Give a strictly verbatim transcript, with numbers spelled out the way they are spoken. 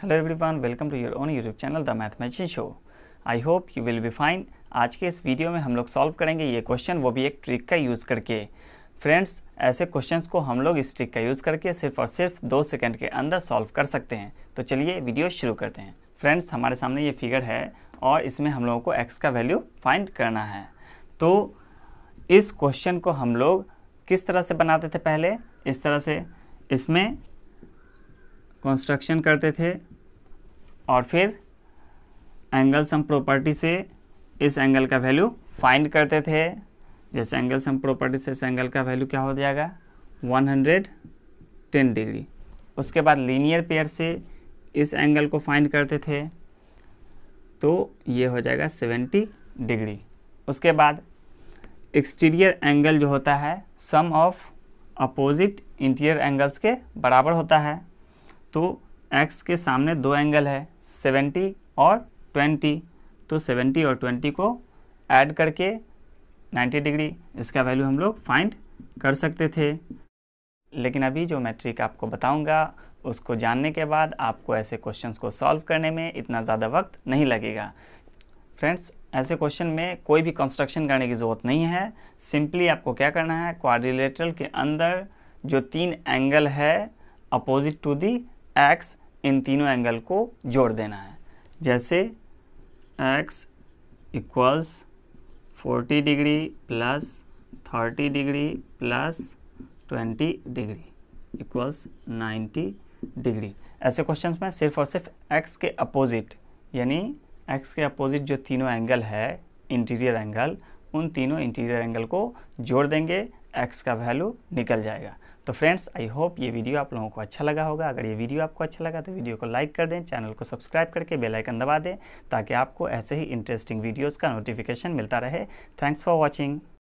Hello everyone, welcome to your own YouTube channel the mathematician show. I hope you will be fine. आज के इस video में हम लोग सॉल्व करेंगे ये क्वेश्चन, वो भी एक ट्रिक का यूज़ करके। फ्रेंड्स, ऐसे क्वेश्चंस को हम लोग इस ट्रिक का यूज़ करके सिर्फ और सिर्फ दो सेकंड के अंदर सॉल्व कर सकते हैं। तो चलिए वीडियो शुरू करते हैं। फ्रेंड्स, हमारे सामने ये फिगर है और इसमें हम लोगों को एक्स का वैल्यू फाइंड करना है। तो इस क्वेश्चन को हम लोग किस तरह से बनाते थे? पहले इस तरह से इसमें कंस्ट्रक्शन करते थे और फिर एंगल सम प्रॉपर्टी से इस एंगल का वैल्यू फाइंड करते थे। जैसे एंगल सम प्रॉपर्टी से इस एंगल का वैल्यू क्या हो जाएगा? एक सौ दस डिग्री। उसके बाद लीनियर पेयर से इस एंगल को फाइंड करते थे तो ये हो जाएगा सत्तर डिग्री। उसके बाद एक्सटीरियर एंगल जो होता है sum of opposite interior angles के बराबर होता है। तो x के सामने दो एंगल है सत्तर और बीस, तो सत्तर और बीस को ऐड करके नब्बे डिग्री इसका वैल्यू हम लोग फाइंड कर सकते थे। लेकिन अभी जो मैं ट्रिक आपको बताऊंगा उसको जानने के बाद आपको ऐसे क्वेश्चंस को सॉल्व करने में इतना ज़्यादा वक्त नहीं लगेगा। फ्रेंड्स, ऐसे क्वेश्चन में कोई भी कंस्ट्रक्शन करने की ज़रूरत नहीं है। सिंपली आपको क्या करना है, क्वाड्रिलेटरल के अंदर जो तीन एंगल है अपोजिट टू दी एक्स, इन तीनों एंगल को जोड़ देना है। जैसे x इक्वल्स चालीस डिग्री प्लस तीस डिग्री प्लस बीस डिग्री इक्वल्स नब्बे डिग्री। ऐसे क्वेश्चंस में सिर्फ और सिर्फ x के अपोजिट यानी x के अपोजिट जो तीनों एंगल है इंटीरियर एंगल, उन तीनों इंटीरियर एंगल को जोड़ देंगे, x का वैल्यू निकल जाएगा। तो फ्रेंड्स, आई होप ये वीडियो आप लोगों को अच्छा लगा होगा। अगर ये वीडियो आपको अच्छा लगा तो वीडियो को लाइक कर दें, चैनल को सब्सक्राइब करके बेल आइकन दबा दें ताकि आपको ऐसे ही इंटरेस्टिंग वीडियोस का नोटिफिकेशन मिलता रहे। Thanks for watching.